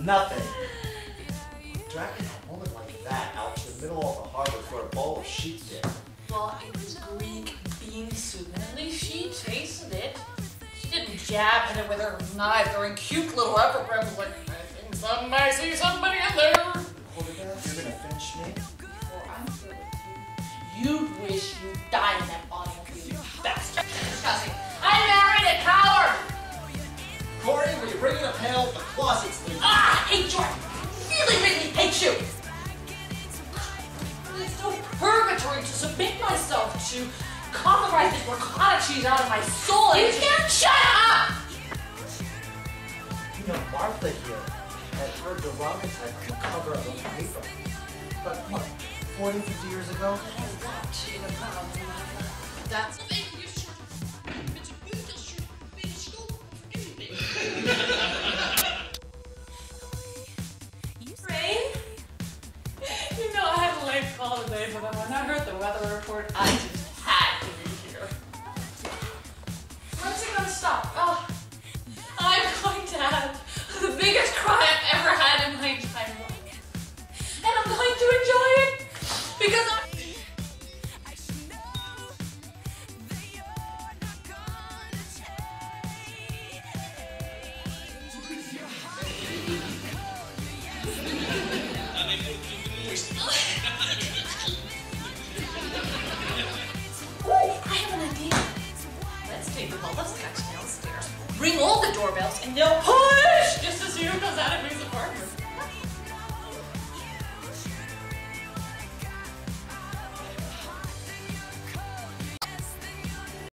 nothing. Dragging a woman like that out to the middle of the harbor for a bowl of sheepskin. Well, it was Greek bean soup, and at least she tasted it. She didn't jab at it with her knife throwing cute little epigrams like, I think I see somebody in there. Hold it down. You're gonna finish me? Or I'm through with you. You'd wish you died in that bottle of you bastard. Disgusting. I married a coward! Corey, when you bring in a pail, the closet's leaking. Ah, I hate you! Really make me hate you! It's so purgatory to submit myself to compromise this ricotta cheese out of my soul. You can't shut up! You know, Martha here had heard the Romeo type on the cover of a paper. But what, 40, 50 years ago? That's Rain? You know I had a late call today, but when I heard the weather report, I just had to be here. When's it gonna stop? Oh, I'm going to have the biggest cry I've ever had in my entire life. And I'm going to enjoy it because Let's take the ball, let's catch downstairs. Ring all the doorbells and yell, push! Just as you goes out of here.